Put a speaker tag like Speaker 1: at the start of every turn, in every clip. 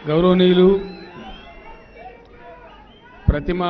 Speaker 1: గౌరవనీయులు ప్రతిమ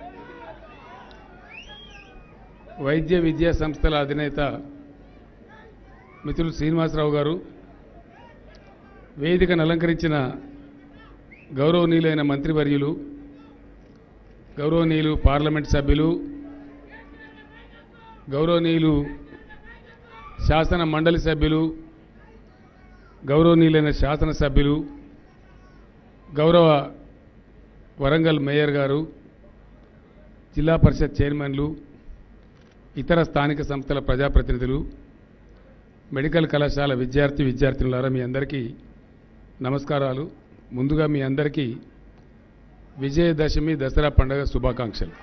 Speaker 1: వైద్య విద్యా సంస్థల అధినేత మిత్రులు శ్రీనివాసరావు గారు, వేదికను అలంకరించిన గౌరవనీయులైన మంత్రివర్యులు, గౌరవనీయులు పార్లమెంట్ సభ్యులు, గౌరవనీయులు శాసన మండలి సభ్యులు, గౌరవనీయులైన శాసనసభ్యులు, గౌరవ వరంగల్ మేయర్ గారు, జిల్లా పరిషత్ చైర్మన్లు, ఇతర స్థానిక సంస్థల ప్రజాప్రతినిధులు, మెడికల్ కళాశాల విద్యార్థినులారా మీ అందరికీ నమస్కారాలు. ముందుగా మీ అందరికీ విజయదశమి దసరా పండుగ శుభాకాంక్షలు.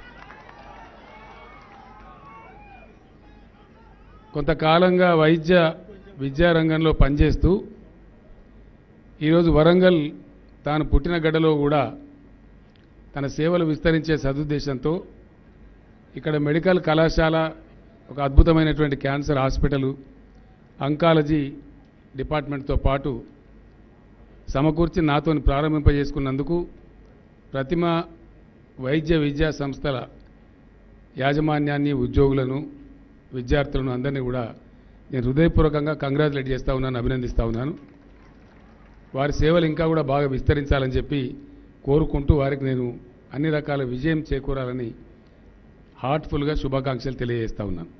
Speaker 1: కొంతకాలంగా వైద్య విద్యారంగంలో పనిచేస్తూ ఈరోజు వరంగల్ తాను పుట్టిన గడ్డలో కూడా తన సేవలు విస్తరించే సదుద్దేశంతో ఇక్కడ మెడికల్ కళాశాల, ఒక అద్భుతమైనటువంటి క్యాన్సర్ హాస్పిటల్, అంకాలజీ డిపార్ట్మెంట్తో పాటు సమకూర్చి నాతో ప్రారంభింపజేసుకున్నందుకు ప్రతిమ వైద్య విద్యా సంస్థల యాజమాన్యాన్ని, ఉద్యోగులను, విద్యార్థులను అందరినీ కూడా నేను హృదయపూర్వకంగా కంగ్రాచులేట్ చేస్తూ ఉన్నాను, అభినందిస్తూ ఉన్నాను. వారి సేవలు ఇంకా కూడా బాగా విస్తరించాలని చెప్పి కోరుకుంటూ వారికి నేను అన్ని రకాల విజయం చేకూరాలని హార్ట్ఫుల్గా శుభాకాంక్షలు తెలియజేస్తూ ఉన్నాను.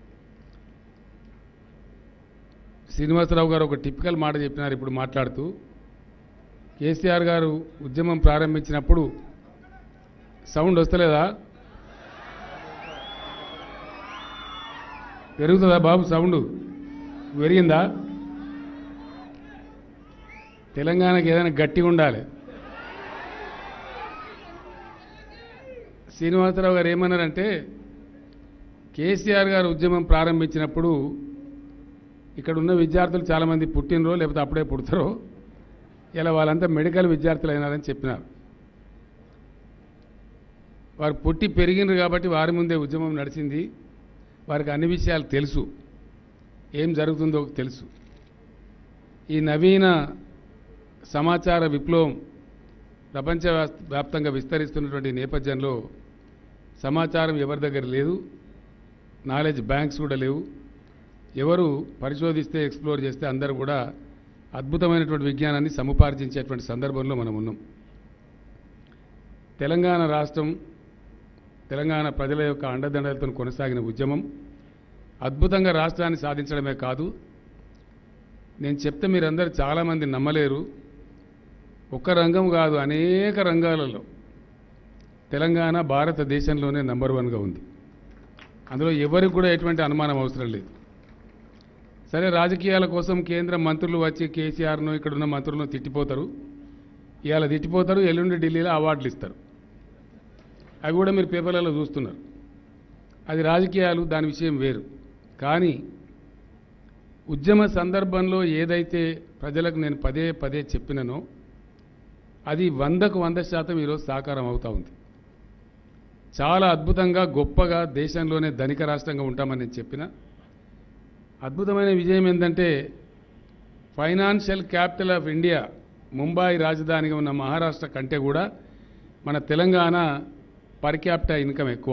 Speaker 1: శ్రీనివాసరావు గారు ఒక టిపికల్ మాట చెప్పినారు ఇప్పుడు మాట్లాడుతూ. కేసీఆర్ గారు ఉద్యమం ప్రారంభించినప్పుడు సౌండ్ వస్తలేదా? పెరుగుతుందా బాబు? సౌండ్ పెరిగిందా? తెలంగాణకి ఏదైనా గట్టిగా ఉండాలి. శ్రీనివాసరావు గారు ఏమన్నారంటే, కేసీఆర్ గారు ఉద్యమం ప్రారంభించినప్పుడు ఇక్కడ ఉన్న విద్యార్థులు చాలామంది పుట్టినరో లేకపోతే అప్పుడే పుడతారో, ఇలా వాళ్ళంతా మెడికల్ విద్యార్థులు అయినారని చెప్పినారు. వారు పుట్టి పెరిగినారు కాబట్టి వారి ముందే ఉద్యమం నడిచింది. వారికి అన్ని విషయాలు తెలుసు, ఏం జరుగుతుందో తెలుసు. ఈ నవీన సమాచార విప్లవం ప్రపంచవ్యాప్తంగా విస్తరిస్తున్నటువంటి నేపథ్యంలో సమాచారం ఎవరి దగ్గర లేదు, నాలెడ్జ్ బ్యాంక్స్ కూడా లేవు. ఎవరు పరిశోధిస్తే, ఎక్స్ప్లోర్ చేస్తే అందరూ కూడా అద్భుతమైనటువంటి విజ్ఞానాన్ని సముపార్జించేటువంటి సందర్భంలో మనం ఉన్నాం. తెలంగాణ రాష్ట్రం, తెలంగాణ ప్రజల యొక్క అండదండలతో కొనసాగిన ఉద్యమం అద్భుతంగా రాష్ట్రాన్ని సాధించడమే కాదు, నేను చెప్తే మీరందరూ చాలామంది నమ్మలేరు, ఒక్క రంగం కాదు అనేక రంగాలలో తెలంగాణ భారతదేశంలోనే నంబర్ 1గా ఉంది. అందులో ఎవరికి కూడా ఎటువంటి అనుమానం అవసరం లేదు. సరే, రాజకీయాల కోసం కేంద్ర మంత్రులు వచ్చి కేసీఆర్ను, ఇక్కడున్న మంత్రులను తిట్టిపోతారు. ఇవాళ తిట్టిపోతారు, ఎల్లుండి ఢిల్లీలో అవార్డులు ఇస్తారు. అవి కూడా మీరు పేపర్లలో చూస్తున్నారు. అది రాజకీయాలు, దాని విషయం వేరు. కానీ ఉద్యమ సందర్భంలో ఏదైతే ప్రజలకు నేను పదే పదే చెప్పిననో అది 100కు 100% ఈరోజు సాకారం అవుతూ ఉంది. చాలా అద్భుతంగా, గొప్పగా, దేశంలోనే ధనిక రాష్ట్రంగా ఉంటామని నేను చెప్పిన అద్భుతమైన విజయం ఏంటంటే, financial capital of India Mumbai రాజధానిగా ఉన్న మహారాష్ట్ర కంటే కూడా మన తెలంగాణ పర్ క్యాపిటల్ ఇన్కమ్ ఎక్కువ,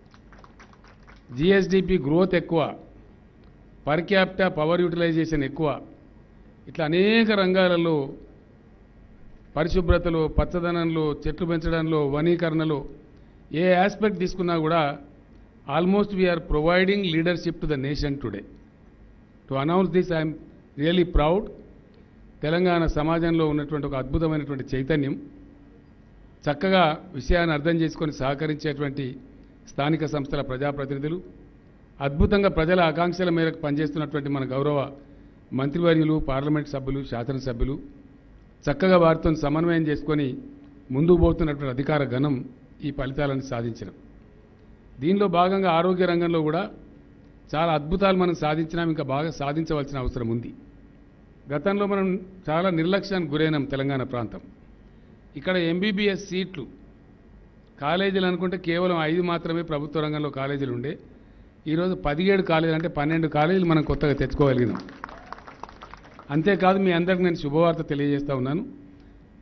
Speaker 1: జిఎస్డిపి గ్రోత్ ఎక్కువ, పర్ క్యాపిటల్ పవర్ యూటిలైజేషన్ ఎక్కువ. ఇట్లా అనేక రంగాలలో, పరిశుభ్రతలో, పచ్చదనంలో, చెట్లు పెంచడంలో, వనీకరణలో ఏ ఆస్పెక్ట్ తీసుకున్నా కూడా almost we are providing leadership to the nation today. To announce this I'm really proud. Telangana సమాజంలో ఉన్నటువంటి ఒక అద్భుతమైనటువంటి చైతన్యం, చక్కగా విషయాన్ని అర్థం చేసుకొని సహకరించేటువంటి స్థానిక సంస్థల ప్రజాప్రతినిధులు, అద్భుతంగా ప్రజల ఆకాంక్షల మేరకు పనిచేస్తున్నటువంటి మన గౌరవ మంత్రివర్యులు, పార్లమెంట్ సభ్యులు, శాసనసభ్యులు చక్కగా వారితో సమన్వయం చేసుకొని ముందుకు పోతున్నటువంటి అధికార గణం ఈ ఫలితాలను సాధించడం. దీనిలో భాగంగా ఆరోగ్య రంగంలో కూడా చాలా అద్భుతాలు మనం సాధించినాం, ఇంకా బాగా సాధించవలసిన అవసరం ఉంది. గతంలో మనం చాలా నిర్లక్ష్యానికి గురైనాం తెలంగాణ ప్రాంతం. ఇక్కడ ఎంబీబీఎస్ సీట్లు కాలేజీలు అనుకుంటే కేవలం 5 మాత్రమే ప్రభుత్వ రంగంలో కాలేజీలు ఉండే. ఈరోజు 17 కాలేజీలు, అంటే 12 కాలేజీలు మనం కొత్తగా తెచ్చుకోగలిగినాం. అంతేకాదు, మీ అందరికి నేను శుభవార్త తెలియజేస్తా ఉన్నాను.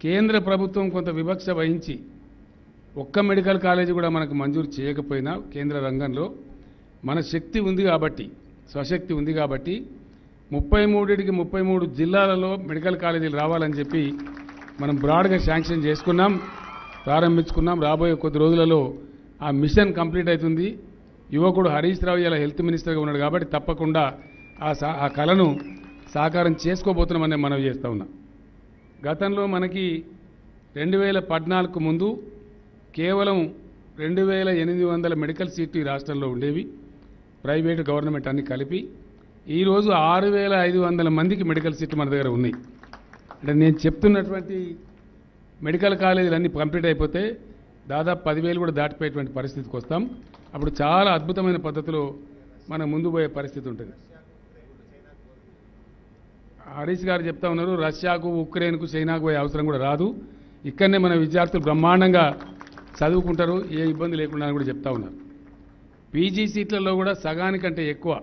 Speaker 1: కేంద్ర ప్రభుత్వం కొంత వివక్ష వహించి ఒక్క మెడికల్ కాలేజీ కూడా మనకు మంజూరు చేయకపోయినా కేంద్ర రంగంలో మన శక్తి ఉంది కాబట్టి, స్వశక్తి ఉంది కాబట్టి 33కి 33 జిల్లాలలో మెడికల్ కాలేజీలు రావాలని చెప్పి మనం బ్రాడ్గా శాంక్షన్ చేసుకున్నాం, ప్రారంభించుకున్నాం. రాబోయే కొద్ది రోజులలో ఆ మిషన్ కంప్లీట్ అవుతుంది. యువకుడు హరీష్ రావు ఇలా హెల్త్ మినిస్టర్గా ఉన్నాడు కాబట్టి తప్పకుండా ఆ కళను సాకారం చేసుకోబోతున్నామని మనవి చేస్తూ ఉన్నాం. గతంలో మనకి 2014కు ముందు కేవలం 2800 మెడికల్ సీట్లు ఈ రాష్ట్రంలో ఉండేవి, ప్రైవేటు గవర్నమెంట్ అన్ని కలిపి. ఈరోజు 6500 మందికి మెడికల్ సీట్లు మన దగ్గర ఉన్నాయి. అంటే నేను చెప్తున్నటువంటి మెడికల్ కాలేజీలు అన్నీ కంప్లీట్ అయిపోతే దాదాపు 10,000 కూడా దాటిపోయేటువంటి పరిస్థితికి వస్తాం. అప్పుడు చాలా అద్భుతమైన పద్ధతిలో మనం ముందు పోయే పరిస్థితి ఉంటుంది. హరీష్ గారు చెప్తా ఉన్నారు, రష్యాకు, ఉక్రెయిన్కు, చైనాకు పోయే అవసరం కూడా రాదు, ఇక్కడనే మన విద్యార్థులు బ్రహ్మాండంగా చదువుకుంటారు, ఏ ఇబ్బంది లేకుండా అని కూడా చెప్తా ఉన్నారు. పీజీ సీట్లలో కూడా సగానికంటే ఎక్కువ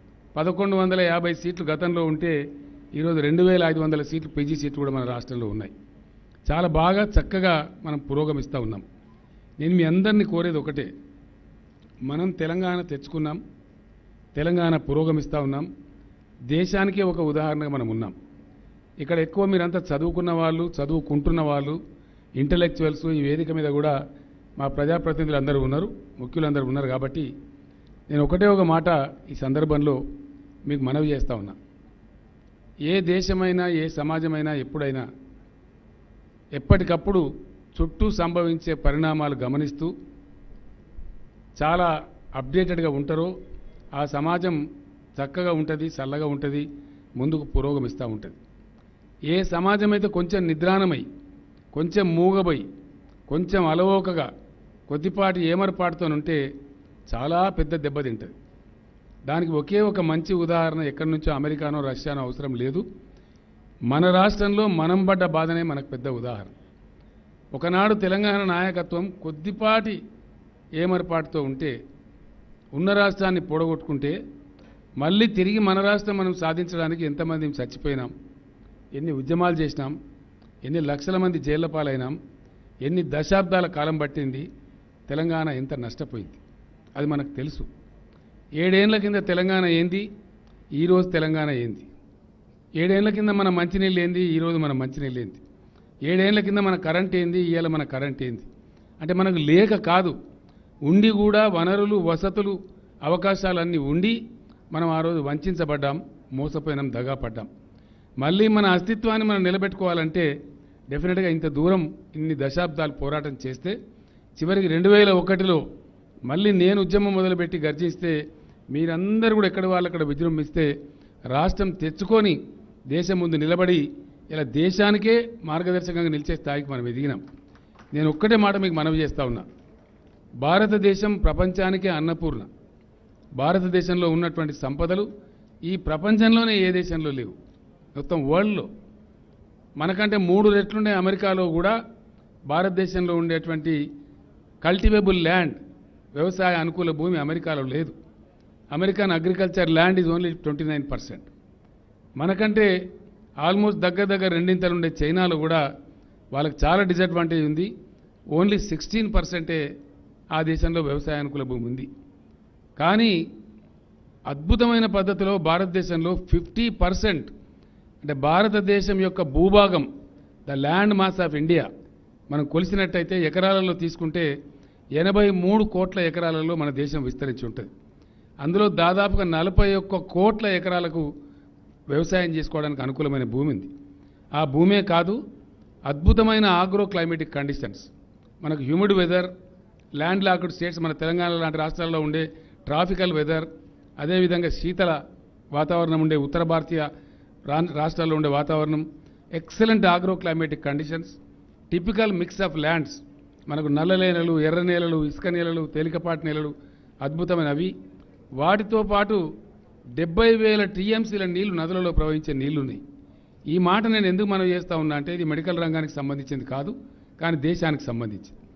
Speaker 1: 1150 సీట్లు గతంలో ఉంటే ఈరోజు 2500 సీట్లు పీజీ సీట్లు కూడా మన రాష్ట్రంలో ఉన్నాయి. చాలా బాగా చక్కగా మనం పురోగమిస్తూ ఉన్నాం. నేను మీ అందరినీ కోరేది ఒకటే, మనం తెలంగాణ తెచ్చుకున్నాం, తెలంగాణ పురోగమిస్తూ ఉన్నాం, దేశానికే ఒక ఉదాహరణగా మనం ఉన్నాం. ఇక్కడ ఎక్కువ మీరంతా చదువుకున్న వాళ్ళు, చదువుకుంటున్న వాళ్ళు, ఇంటలెక్చువల్స్ ఈ వేదిక మీద కూడా మా ప్రజాప్రతినిధులు అందరూ ఉన్నారు, ముఖ్యులందరూ ఉన్నారు. కాబట్టి నేను ఒకటే ఒక మాట ఈ సందర్భంలో మీకు మనవి చేస్తూ ఉన్నా. ఏ దేశమైనా, ఏ సమాజమైనా ఎప్పుడైనా ఎప్పటికప్పుడు చుట్టూ సంభవించే పరిణామాలు గమనిస్తూ చాలా అప్డేటెడ్గా ఉంటారో ఆ సమాజం చక్కగా ఉంటుంది, చల్లగా ఉంటుంది, ముందుకు పురోగమిస్తూ ఉంటుంది. ఏ సమాజం అయితే కొంచెం నిద్రాణమై, కొంచెం మూగబోయి, కొంచెం అలవోకగా, కొద్దిపాటి ఏమరపాటుతోనుంటే చాలా పెద్ద దెబ్బతింటుంది. దానికి ఒకే ఒక మంచి ఉదాహరణ ఎక్కడి నుంచో అమెరికానో రష్యానో అవసరం లేదు. మన రాష్ట్రంలో మనం పడ్డ బాధనే మనకు పెద్ద ఉదాహరణ. ఒకనాడు తెలంగాణ నాయకత్వం కొద్దిపాటి ఏమరపాటుతో ఉంటే, ఉన్న రాష్ట్రాన్ని పొడగొట్టుకుంటే, మళ్ళీ తిరిగి మన రాష్ట్రం మనం సాధించడానికి ఎంతమంది చచ్చిపోయినాం, ఎన్ని ఉద్యమాలు చేసినాం, ఎన్ని లక్షల మంది జైళ్ల పాలైనాం, ఎన్ని దశాబ్దాల కాలం పట్టింది, తెలంగాణ ఎంత నష్టపోయింది అది మనకు తెలుసు. 7 ఏళ్ల కింద తెలంగాణ ఏంది, ఈరోజు తెలంగాణ ఏంది? 7 ఏళ్ల కింద మన మంచినీళ్ళు ఏంది, ఈరోజు మన మంచినీళ్ళు ఏంది? 7 ఏళ్ల కింద మన కరెంట్ ఏంది, ఇవాళ మన కరెంట్ ఏంది? అంటే మనకు లేక కాదు, ఉండి కూడా వనరులు, వసతులు, అవకాశాలన్నీ ఉండి మనం ఆ రోజు వంచబడ్డాం, మోసపోయినాం, దగా పడ్డాం. మళ్ళీ మన అస్తిత్వాన్ని మనం నిలబెట్టుకోవాలంటే డెఫినెట్గా ఇంత దూరం ఇన్ని దశాబ్దాలు పోరాటం చేస్తే చివరికి 2001లో మళ్ళీ నేను ఉద్యమం మొదలుపెట్టి గర్జిస్తే మీరందరూ కూడా ఎక్కడి వాళ్ళు అక్కడ విజృంభిస్తే రాష్ట్రం తెచ్చుకొని దేశం ముందు నిలబడి ఇలా దేశానికే మార్గదర్శకంగా నిలిచే స్థాయికి మనం ఎదిగినాం. నేను ఒక్కటే మాట మీకు మనవి చేస్తా ఉన్నా, భారతదేశం ప్రపంచానికే అన్నపూర్ణ. భారతదేశంలో ఉన్నటువంటి సంపదలు ఈ ప్రపంచంలోనే ఏ దేశంలో లేవు, మొత్తం వరల్డ్లో. మనకంటే 3 రెట్లుండే అమెరికాలో కూడా భారతదేశంలో ఉండేటువంటి కల్టివేబుల్ ల్యాండ్, వ్యవసాయ అనుకూల భూమి అమెరికాలో లేదు. American agriculture land is only 29%. మనకంటే ఆల్మోస్ట్ దగ్గర రెండింతలుండే చైనాలో కూడా వాళ్ళకి చాలా డిసడ్వాంటేజ్ ఉంది. ఓన్లీ 16% ఆ దేశంలో వ్యవసాయ అనుకూల భూమి ఉంది. కానీ అద్భుతమైన పద్ధతిలో భారతదేశంలో 50%, అంటే భారతదేశం యొక్క భూభాగం, the land mass of India మనం కొలిసినట్టయితే ఎకరాలలో తీసుకుంటే 83 కోట్ల ఎకరాలలో మన దేశం విస్తరించి ఉంటుంది. అందులో దాదాపుగా 41 కోట్ల ఎకరాలకు వ్యవసాయం చేసుకోవడానికి అనుకూలమైన భూమి ఉంది. ఆ భూమే కాదు, అద్భుతమైన ఆగ్రో క్లైమేటిక్ కండిషన్స్, మనకు humid weather, landlocked states, మన తెలంగాణ లాంటి రాష్ట్రాల్లో ఉండే ట్రాఫికల్ వెదర్, అదేవిధంగా శీతల వాతావరణం ఉండే ఉత్తర భారతీయ రాష్ట్రాల్లో ఉండే వాతావరణం, excellent agro climatic conditions, typical mix of lands, మనకు నల్ల నేలలు, ఎర్ర నేలలు, ఇసుక నేలలు, తేలికపాటి నేలలు అద్భుతమైనవి. వాటితో పాటు 70,000 టీఎంసీల నీళ్లు నదులలో ప్రవహించే నీళ్లున్నాయి. ఈ మాట నేను ఎందుకు మనం చేస్తా ఉన్నా అంటే ఇది మెడికల్ రంగానికి సంబంధించింది కాదు, కానీ దేశానికి సంబంధించింది.